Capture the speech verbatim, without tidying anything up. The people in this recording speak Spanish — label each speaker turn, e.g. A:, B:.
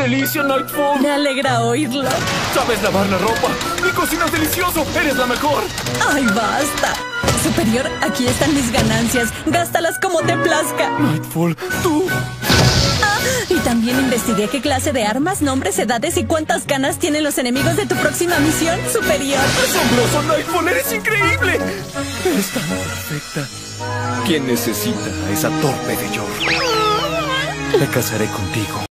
A: delicia, Nightfall!
B: Me alegra oírlo.
A: ¡Sabes lavar la ropa! ¡Y cocinas delicioso! ¡Eres la mejor!
B: ¡Ay, basta! Superior, aquí están mis ganancias. Gástalas como te plazca.
A: Nightfall, tú...
B: Ah, y también investigué qué clase de armas, nombres, edades y cuántas ganas tienen los enemigos de tu próxima misión, Superior.
A: ¡Asombroso, Nightfall! ¡Eres increíble! ¡Eres tan perfecta! ¿Quién necesita a esa torpe de Yor? Me casaré contigo.